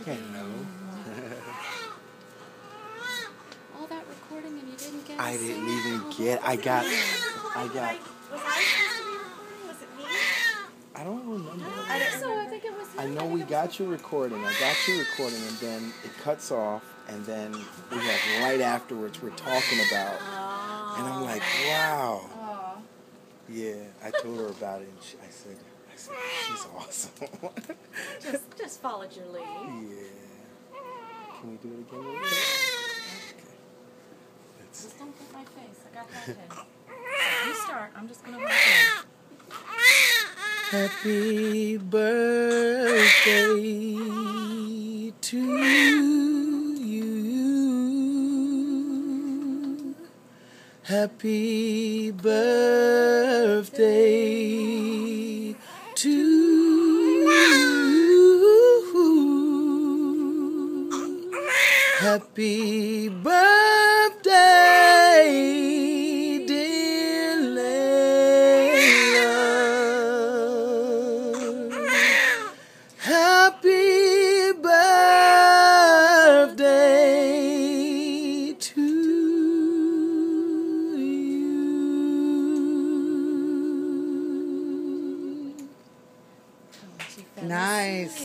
Hello. All that recording and you didn't get. I didn't even get. I got. Was I supposed to be recording? Was it me? I don't remember. I think so. I think it was. I know we got you recording. I got you recording, and then it cuts off, and then we have right afterwards we're talking about, and I'm like, wow. Oh. Yeah, I told her about it, and I said, she's awesome. Just followed your lead. Yeah. Can we do it again? Real quick? Okay. Just don't get my face. I got that head. You start. I'm just gonna hold it. Happy birthday to you. Happy birthday to you. Happy birthday, dear Layla. Happy birthday to you. Oh, Nice.